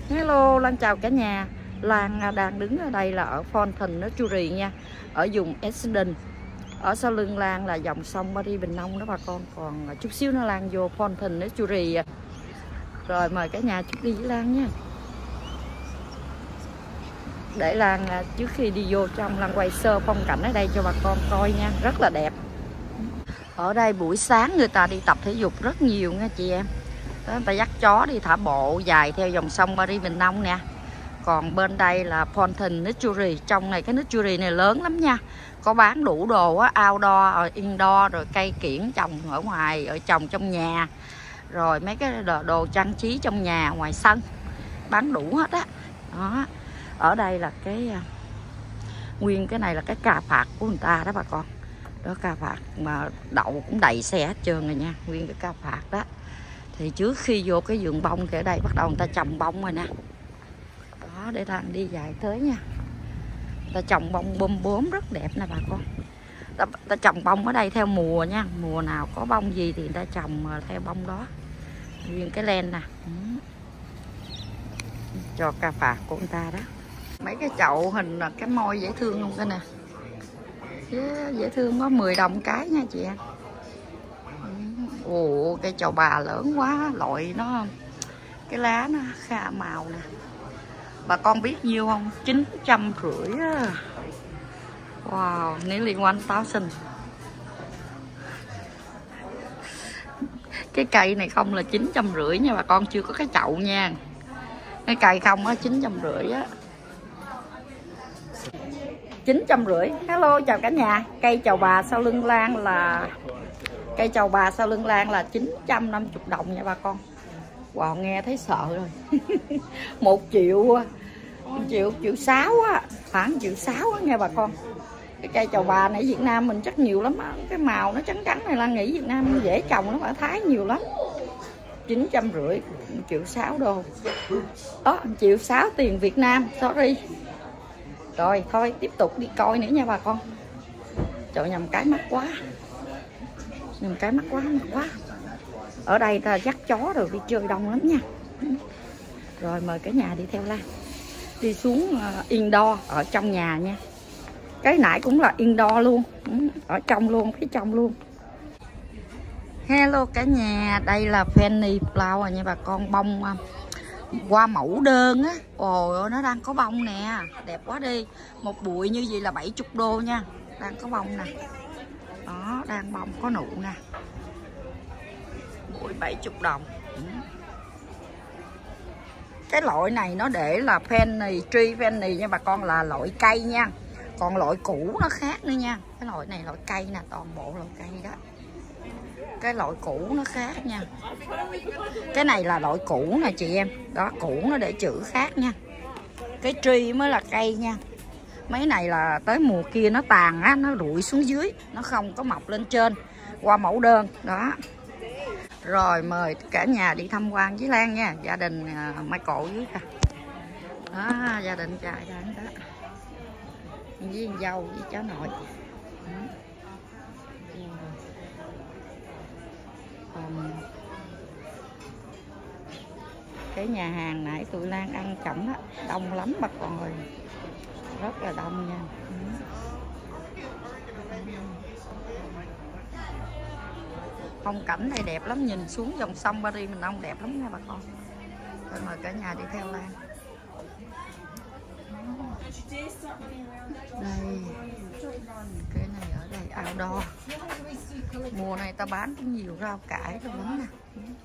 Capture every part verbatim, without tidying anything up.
Hello, Lan chào cả nhà. Lan đang đứng ở đây là ở Fountain Nursery nha, ở vùng Essendon. Ở sau lưng Lan là dòng sông Paris Bình Long đó bà con. Còn chút xíu nữa Lan vô Fountain Nursery. Rồi mời cả nhà chút đi với Lan nha. Để Lan trước khi đi vô trong Lan quay sơ phong cảnh ở đây cho bà con coi nha, rất là đẹp. Ở đây buổi sáng người ta đi tập thể dục rất nhiều nha chị em. Đó, người ta dắt chó đi thả bộ dài theo dòng sông Paris Bình Long nè. Còn bên đây là Fountain Nursery. Trong này cái nursery này lớn lắm nha. Có bán đủ đồ á, outdoor, indoor, rồi cây kiểng trồng ở ngoài, ở trồng trong nhà. Rồi mấy cái đồ, đồ trang trí trong nhà, ngoài sân. Bán đủ hết á. Đó. Ở đây là cái nguyên cái này là cái cà phạt của người ta đó bà con. Đó, cà phạt mà đậu cũng đầy xe hết trơn rồi nha. Nguyên cái cà phạt đó. Thì trước khi vô cái vườn bông thì ở đây bắt đầu người ta trồng bông rồi nè. Đó, để Lan đi dài tới nha. Ta trồng bông bôm bốm rất đẹp nè bà con. Ta, ta trồng bông ở đây theo mùa nha. Mùa nào có bông gì thì người ta trồng theo bông đó. Nguyên cái len nè. Ừ. Cho cà phạt của người ta đó. Mấy cái chậu hình là cái môi dễ thương không cái nè. Dễ, dễ thương, có mười đồng cái nha chị em. Ồ, cây trầu bà lớn quá, loại nó cái lá nó khá màu nè. Bà con biết nhiêu không? chín trăm rưỡi á. Wow, nearly one thousand. Cái cây này không là chín trăm rưỡi nha bà con, chưa có cái chậu nha. Cái cây không á chín trăm rưỡi á. chín trăm rưỡi. Hello chào cả nhà. Cây trầu bà sau lưng Lan là Cây trầu bà sau lưng Lan là chín trăm năm mươi đồng nha bà con. Wow, nghe thấy sợ rồi. Một triệu một triệu triệu sáu á, khoảng triệu sáu á nghe bà con. Cái cây trầu bà này Việt Nam mình chắc nhiều lắm á. Cái màu nó trắng trắng này Lan nghĩ Việt Nam dễ trồng lắm, ở Thái nhiều lắm. Chín trăm rưỡi, triệu sáu đô. Đó, triệu sáu tiền Việt Nam, sorry. Rồi thôi tiếp tục đi coi nữa nha bà con. Trời, nhầm cái mắc quá. Nhầm cái mắc quá, mắc quá. Ở đây ta dắt chó rồi đi chơi đông lắm nha. Rồi mời cả nhà đi theo Lan. Đi xuống uh, indoor ở trong nhà nha. Cái nãy cũng là indoor luôn. Ở trong luôn, phía trong luôn. Hello cả nhà. Đây là Penny Flower nha bà con. Bông uh, hoa mẫu đơn á. Ồ, nó đang có bông nè. Đẹp quá đi. Một bụi như vậy là bảy mươi đô nha. Đang có bông nè. Đó, đang bông có nụ nè. Bụi bảy mươi đồng. Ừ. Cái loại này nó để là penny, tree penny nha bà con, là loại cây nha. Còn loại cũ nó khác nữa nha. Cái loại này loại cây nè, toàn bộ loại cây đó. Cái loại cũ nó khác nha. Cái này là loại cũ nè chị em. Đó, cũ nó để chữ khác nha. Cái tree mới là cây nha. Mấy này là tới mùa kia nó tàn á, nó rụi xuống dưới, nó không có mọc lên trên. Qua mẫu đơn đó. Rồi mời cả nhà đi tham quan với Lan nha. Gia đình uh, Michael dưới kìa. Đó, gia đình trai đang đó. Với con dâu với cháu nội. Còn cái nhà hàng nãy tụi Lan ăn chậm á, đông lắm bà con ơi. Rất là đông nha. Phong cảnh này đẹp lắm, nhìn xuống dòng sông Paris Bình Long đẹp lắm nha bà con. Rồi mời cả nhà đi theo Lan. Đây, cái này ở đây outdoor. Mùa này ta bán cũng nhiều rau cải rồi lắm nè.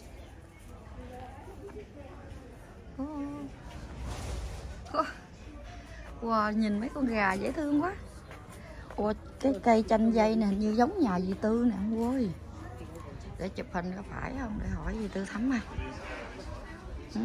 Wow, nhìn mấy con gà dễ thương quá. Ủa, cái cây chanh dây nè, như giống nhà dì Tư nè ông ơi. Để chụp hình có phải không? Để hỏi dì Tư Thắm à. Ừ.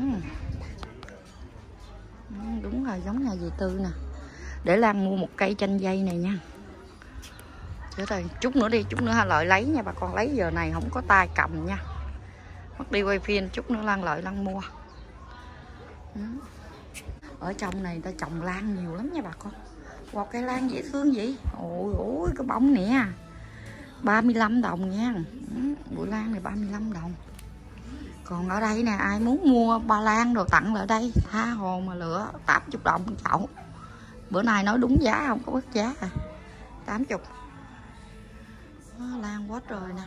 Ừ, đúng rồi, giống nhà dì Tư nè. Để Lan mua một cây chanh dây này nha. Để thôi, chút nữa đi, chút nữa lợi lấy nha bà con. Lấy giờ này không có tay cầm nha. Mất đi quay phim, chút nữa Lan lợi Lan mua. Ừ. Ở trong này người ta trồng lan nhiều lắm nha bà con. Wow, cây lan dễ thương vậy. Ôi ôi, cái bông nè, ba mươi lăm đồng nha. Ừ, bụi lan này ba mươi lăm đồng. Còn ở đây nè, ai muốn mua ba lan đồ tặng lại đây, tha hồ mà lựa, tám mươi đồng một chậu. Bữa nay nói đúng giá không có bớt giá à. tám mươi. Đó, lan quá trời nè.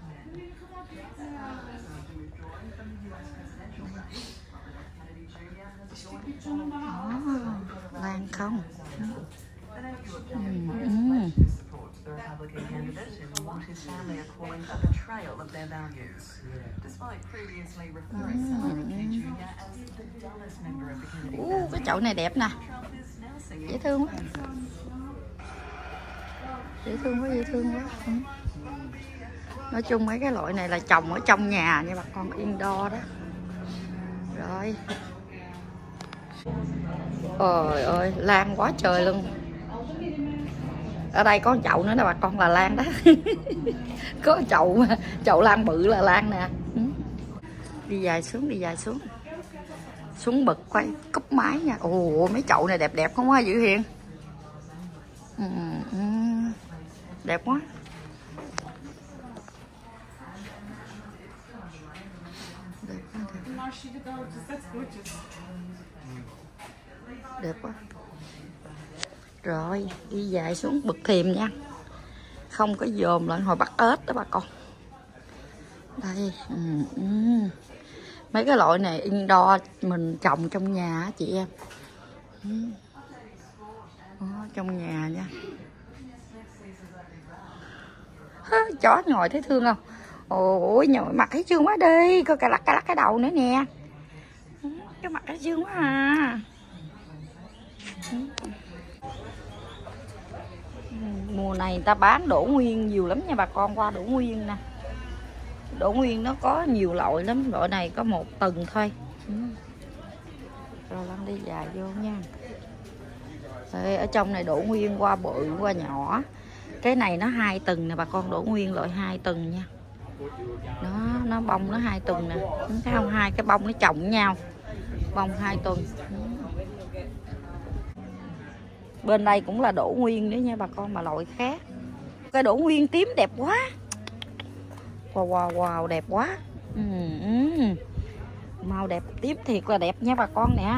Đó, lan không. Ừ, ừ. Ủa, cái chậu này đẹp nè, dễ thương quá, dễ thương quá, dễ thương quá. Ừ. Nói chung mấy cái loại này là trồng ở trong nhà nha bà con, indoor đó. Rồi, trời ơi, lan quá trời luôn. Ở đây có chậu nữa nè bà con, là lan đó. Có chậu chậu lan bự là lan nè. Đi dài xuống, đi dài xuống. Xuống bực quay cúp máy nha. Ồ, mấy chậu này đẹp đẹp không á Dữ Hiền. Ừ, ừ. Đẹp quá. Đẹp quá, đẹp. Đẹp quá. Rồi, đi dài xuống bực thềm nha. Không có dòm lại hồi bắt ếch đó bà con. Đây, ừ, ừ. Mấy cái loại này indoor mình trồng trong nhà chị em. Ừ. Đó, trong nhà nha. Há, chó ngồi thấy thương không? Ôi nhồi mặt thấy thương quá đi. Coi cà lắc cà lắc cái đầu nữa nè. Cái mặt thấy thương quá à. Mùa này người ta bán đỗ nguyên nhiều lắm nha bà con, qua đỗ nguyên nè. Đỗ nguyên nó có nhiều loại lắm, loại này có một tầng thôi. Ừ. Rồi Lan đi dài vô nha. Đây, ở trong này đỗ nguyên qua bự qua nhỏ. Cái này nó hai tầng nè bà con, đỗ nguyên loại hai tầng nha. Nó nó bông nó hai tầng nè, thấy không, hai cái bông nó chồng nhau, bông hai tuần. Ừ. Bên đây cũng là đỗ nguyên nữa nha bà con, mà loại khác. Cái đỗ nguyên tím đẹp quá. Wow wow wow, đẹp quá. Ừ, ừ. Màu đẹp, tím thiệt là đẹp nha bà con nè.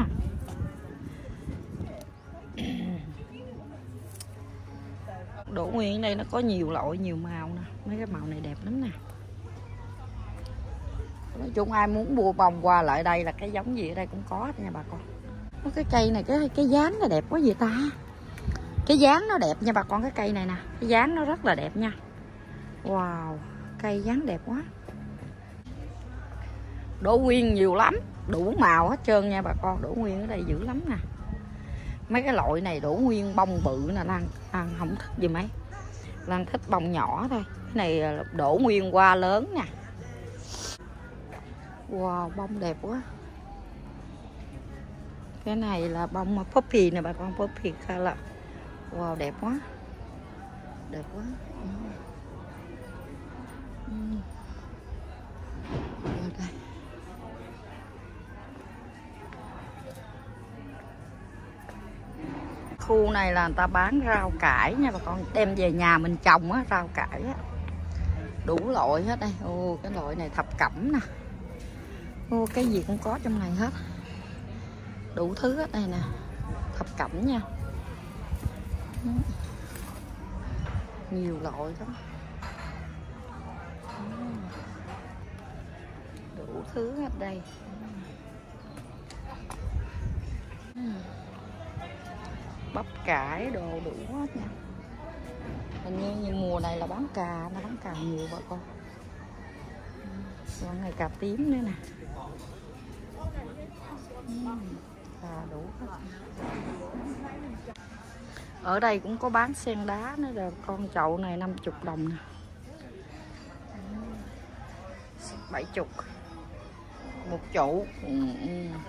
Đỗ nguyên ở đây nó có nhiều loại, nhiều màu nè. Mấy cái màu này đẹp lắm nè. Nói chung ai muốn mua bông qua lại đây là cái giống gì ở đây cũng có hết nha bà con. Cái cây này, cái cái dáng nó đẹp quá vậy ta. Cái dáng nó đẹp nha bà con, cái cây này nè, cái dáng nó rất là đẹp nha. Wow, cây dáng đẹp quá. Đỗ nguyên nhiều lắm, đủ màu hết trơn nha bà con, đỗ nguyên ở đây dữ lắm nè. Mấy cái loại này đỗ nguyên bông bự nè Lan, Lan không thích gì mấy. Lan thích bông nhỏ thôi. Cái này đỗ nguyên hoa lớn nè. Wow, bông đẹp quá. Cái này là bông poppy nè bà con, poppy color. Wow, đẹp quá. Đẹp quá. Ừ. Ừ. Rồi đây. Khu này là người ta bán rau cải nha bà con, đem về nhà mình trồng á, rau cải á. Đủ loại hết đây. Ô, cái loại này thập cẩm nè. Ô, cái gì cũng có trong này hết. Đủ thứ hết đây nè. Thập cẩm nha. Nhiều loại lắm. Đủ thứ hết đây. Bắp cải đồ đủ hết nha. Hình như, như mùa này là bán cà, nó bán cà nhiều bà con. Còn này cà tím nữa nè. Cà đủ hết. Ở đây cũng có bán sen đá nữa là con chậu này năm mươi đồng nè. bảy mươi một chậu. Ừ, ừ.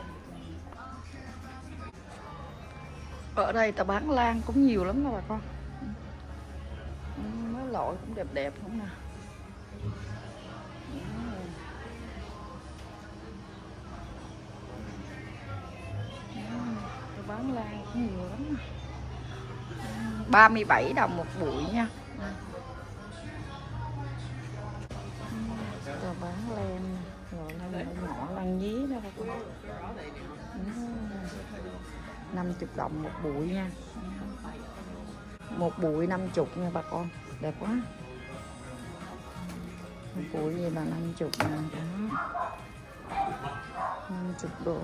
Ở đây ta bán lan cũng nhiều lắm đó bà con. Ừ, mấy loại cũng đẹp đẹp không nè. Ừ. Ta bán lan cũng nhiều lắm nè. ba mươi bảy đồng một bụi nha. Ta bán lan rồi Nhỏ lăng nhí đó bà con. năm mươi đồng một bụi nha. Một bụi năm mươi nha bà con. Đẹp quá. Một bụi gì là năm mươi nè. năm mươi độ.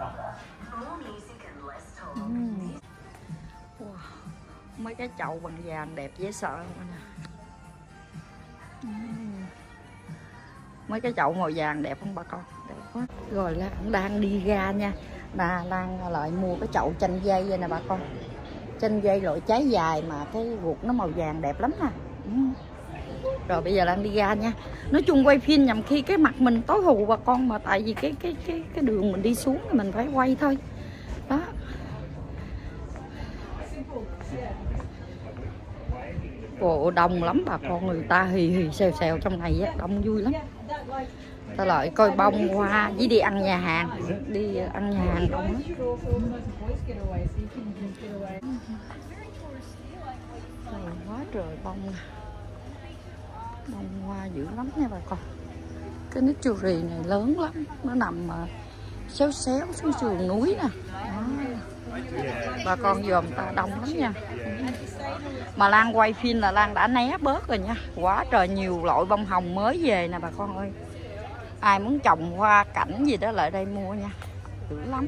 uhm. Wow. Mấy cái chậu bằng vàng đẹp dễ sợ luôn nè. uhm. Mấy cái chậu màu vàng đẹp không bà con? Đẹp quá. Rồi là cũng đang đi ra nha. Là Lan lại mua cái chậu chanh dây vậy nè bà con. Chanh dây loại trái dài mà cái ruột nó màu vàng đẹp lắm nè. uhm. Rồi bây giờ Lan đi ra nha. Nói chung quay phim nhằm khi cái mặt mình tối hù bà con, mà tại vì cái cái cái cái đường mình đi xuống thì mình phải quay thôi. Đó. Ồ, đông lắm bà con, người ta hì hì xèo xèo trong này á, đông vui lắm. Ta lại coi bông hoa với đi ăn nhà hàng, đi ăn nhà hàng đông lắm. Quá trời bông nè. Bông hoa dữ lắm nha bà con. Cái nít chù rì này lớn lắm, nó nằm xéo xéo xuống sườn núi nè. Đó. Bà con dòm ta đông lắm nha. Mà Lan quay phim là Lan đã né bớt rồi nha. Quá trời nhiều loại bông hồng mới về nè bà con ơi. Ai muốn trồng hoa cảnh gì đó lại đây mua nha. Dữ lắm.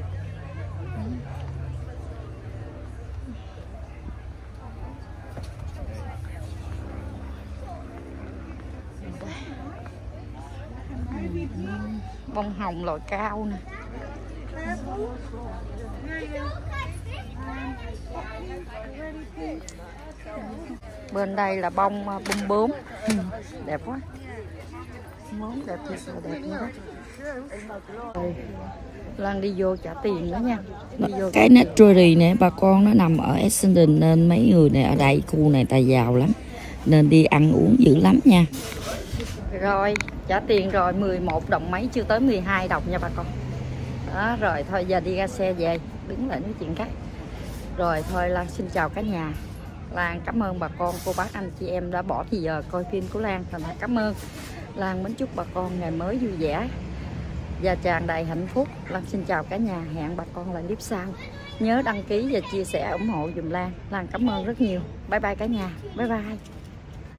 Bông hồng loại cao nè. Bên đây là bông bông bướm. Đẹp quá. Món đẹp thiệt là đẹp như đó. Rồi, Lan đi vô trả tiền đó nha. Đi vô cái Naturally nè bà con, nó nằm ở Essendon nên mấy người này ở đây khu này ta giàu lắm, nên đi ăn uống dữ lắm nha. Rồi trả tiền rồi, mười một đồng mấy, chưa tới mười hai đồng nha bà con. Đó, rồi thôi giờ đi ra xe về, đứng lại nói chuyện khác. Rồi thôi Lan xin chào cả nhà. Lan cảm ơn bà con, cô bác, anh chị em đã bỏ thì giờ coi phim của Lan. Thành thật cảm ơn. Lan mến chúc bà con ngày mới vui vẻ và tràn đầy hạnh phúc. Lan xin chào cả nhà, hẹn bà con lại clip sau. Nhớ đăng ký và chia sẻ ủng hộ dùm Lan. Lan cảm ơn rất nhiều. Bye bye cả nhà. Bye bye.